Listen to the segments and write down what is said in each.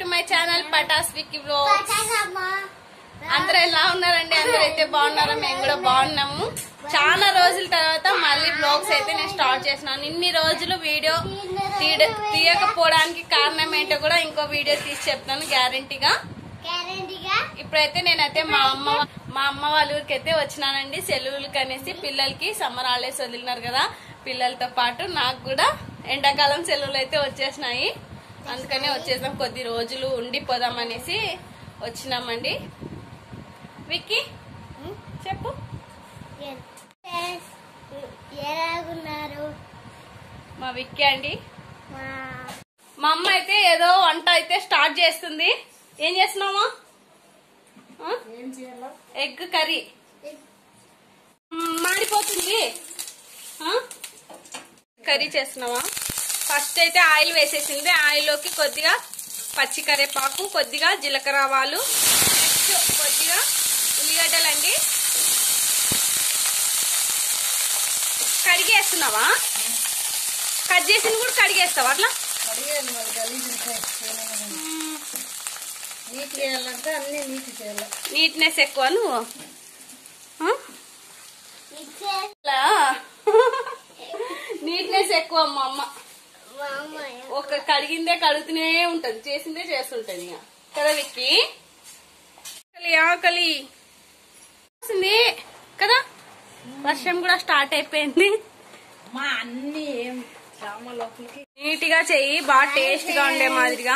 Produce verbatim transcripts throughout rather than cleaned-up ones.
To my channel Patas Vicky vlogs. అందరూ ఎలా ఉన్నారండి? అందరూ అయితే బాగున్నారా? మేము కూడా బాగున్నాము. చాలా రోజుల తర్వాత మళ్ళీ వ్లాగ్స్ అయితే నేను స్టార్ట్ చేసినాను. ఇన్ని రోజులు వీడియో తీయకపోవడానికి కారణం ఏంటో కూడా ఇంకో వీడియో తీసి చెప్తాను గ్యారంటీగా. ఇప్పుడైతే నేనైతే మా అమ్మ మా అమ్మ వాళ్ళ ఊరికి అయితే వచ్చినానండి సెలవులకి అనేసి. పిల్లలకి సమ్మర్ హాలిడేస్ వదిలినారు కదా, పిల్లలతో పాటు నాకు కూడా ఎండాకాలం సెలవులు అయితే వచ్చేసినాయి. అందుకనే వచ్చేసాం, కొద్ది రోజులు ఉండిపోదాం అనేసి వచ్చినామండి. విక్కీ చెప్పు. మా విక్కీ అండి, మా అమ్మ అయితే ఏదో వంట అయితే స్టార్ట్ చేస్తుంది. ఏం చేస్తున్నావా? ఎగ్ కర్రీ మాడిపోతుంది. కర్రీ చేస్తున్నావా? ఫస్ట్ అయితే ఆయిల్ వేసేసింది. ఆయిల్ లోకి కొద్దిగా పచ్చి కరివేపాకు, కొద్దిగా జీలకర్ర ఆవాలు, నెక్స్ట్ కొద్దిగా ఉల్లిగడ్డలండి. కడిగేస్తున్నావా? కట్ చేసింది కూడా కడిగేస్తావా? అట్లా నీట్నెస్ ఎక్కువ నువ్వు. నీట్నెస్ ఎక్కువ మా అమ్మ. ఒక కడిగిందే కడుగుతూనే ఉంటది, చేసిందే చేస్తుంటది ఇక కదా విక్కీ. ఆకలి వస్తుంది కదా, వర్షం కూడా స్టార్ట్ అయిపోయింది. నీట్ గా చెయ్యి, బాగా టేస్ట్ గా ఉండే మాదిరిగా.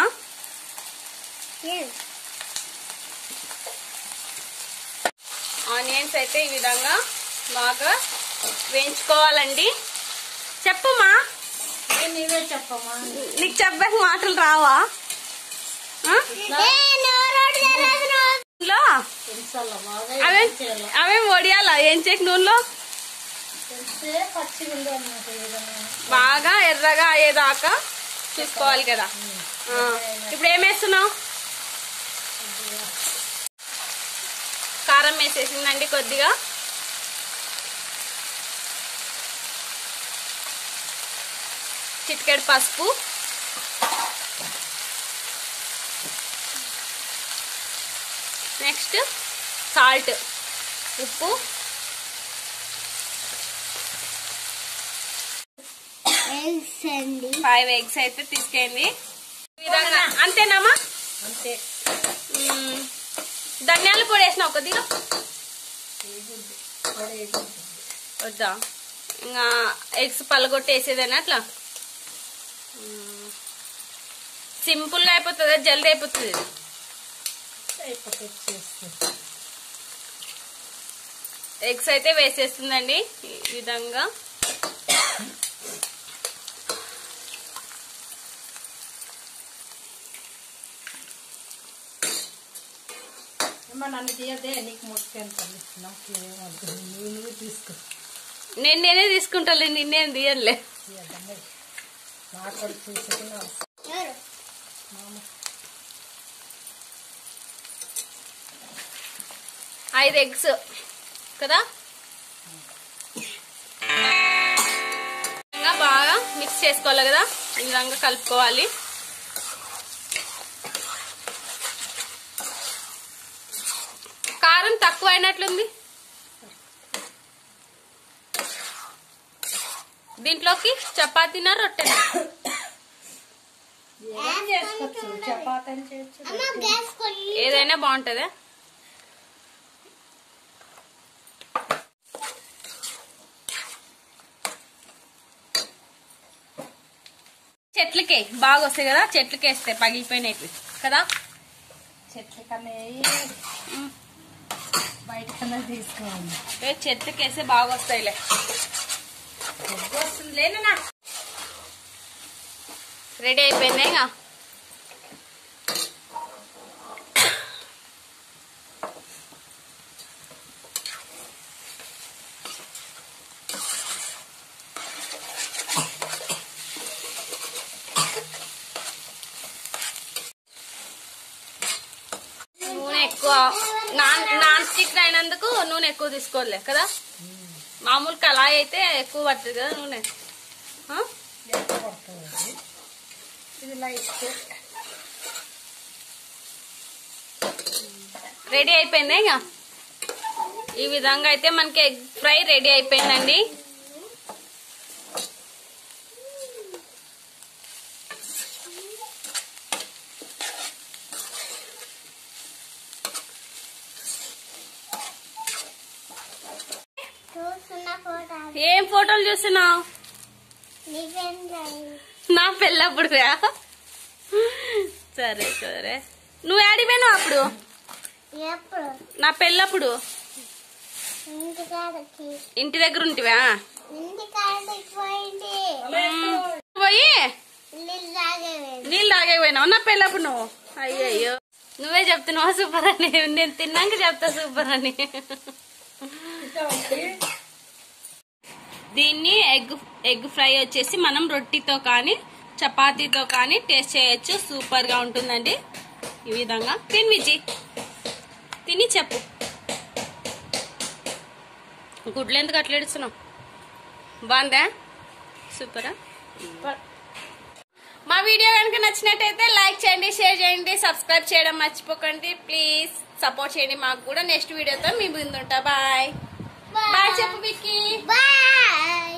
ఆనియన్స్ అయితే ఈ విధంగా బాగా వేయించుకోవాలండి. చెప్పమ్మా, నీవే చెప్పమ్మా. నీకు చెప్పడానికి మాటలు రావా? అవేం వడియాలా ఏం చెక్ నూనెలో బాగా ఎర్రగా అయ్యేదాకా చూసుకోవాలి కదా. ఇప్పుడు ఏం వేస్తున్నావు? కారం వేసేసిందండి కొద్దిగా. చిటికెడు పసుపు, నెక్స్ట్ సాల్ట్, ఉప్పు, ఫైవ్ ఎగ్స్ అయితే తీసుకెళ్ళి విధంగా. అంతేనామా? అంతే. ధనియాల పొడి వేసినావు కొద్దిగా వద్దా? ఇంకా ఎగ్స్ పలగొట్టి వేసేదేనా అట్లా? సింపుల్ గా అయిపోతుంది, జల్దీ అయిపోతుంది. ఎగ్స్ అయితే వేసేస్తుందండి ఈ విధంగా. నన్ను తీయదే, నీకు మొత్తం తీసుకో. నేను నేనే తీసుకుంటాలే, నిన్నేం తీయలే. ఐదు ఎగ్స్ కదా, బాగా మిక్స్ చేసుకోవాలి కదా, ఈ విధంగా కలుపుకోవాలి. కారం తక్కువ అయినట్లుంది. దీంట్లోకి చపాతీనా రొట్టెనా? ఏదైనా బాగుంటదా? చెట్లకే బాగా వస్తాయి కదా, చెట్లకి వేస్తే పగిలిపోయినవి కదా. చెట్ల కన్నా బయట కన్నా తీసుకోవాలి. చెట్లకి వేస్తే బాగా వస్తాయిలే. వస్తుందిలేనా? రెడీ అయిపోయింది. ఇక నూనె ఎక్కువ, నాన్ నాన్ స్టిక్ అయినందుకు నూనె ఎక్కువ తీసుకోలే కదా. మామూలు కళాయి అయితే ఎక్కువ పడుతుంది కదా నూనె. ఇది లైట్ రెడీ అయిపోయింది. ఇక ఈ విధంగా అయితే మనకి ఎగ్ ఫ్రై రెడీ అయిపోయిందండి. ఏం ఫోటోలు చూస్తున్నావు? నా పెళ్ళప్పుడు. సరే సరే, నువ్వు ఆడిపోయినావు అప్పుడు నా పెళ్ళప్పుడు? ఇంటి దగ్గర ఉంటివా? పోయి నీళ్ళు తాగేపోయినావు నా పెళ్ళప్పుడు నువ్వు? అయ్యయ్యో, నువ్వే చెప్తున్నావా సూపర్ అని? నేను తిన్నాక చెప్తా సూపర్ అని. దీన్ని ఎగ్ ఎగ్ ఫ్రై వచ్చేసి మనం రొట్టితో కానీ చపాతీతో కానీ టేస్ట్ చేయొచ్చు. సూపర్ గా ఉంటుందండి. ఈ విధంగా తిని విజి తిని చెప్పు. గుడ్లు ఎందుకు అట్లా ఏడుస్తున్నావు? బాగుందా? సూపరా? మా వీడియో కనుక నచ్చినట్టయితే లైక్ చేయండి, షేర్ చేయండి, సబ్స్క్రైబ్ చేయడం మర్చిపోకండి. ప్లీజ్ సపోర్ట్ చేయండి మాకు కూడా. నెక్స్ట్ వీడియోతో మీ ముందుంటా. బాయ్ బాయ్ చెప్పు విక్కీ. బాయ్.